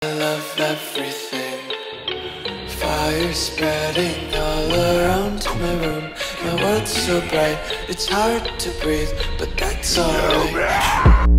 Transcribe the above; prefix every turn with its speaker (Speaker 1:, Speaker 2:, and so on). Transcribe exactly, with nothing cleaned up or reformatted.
Speaker 1: love everything. Fire spreading all around my room. My world's so bright, it's hard to breathe, but that's alright.